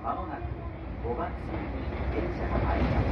まもなく5番線に電車が参ります。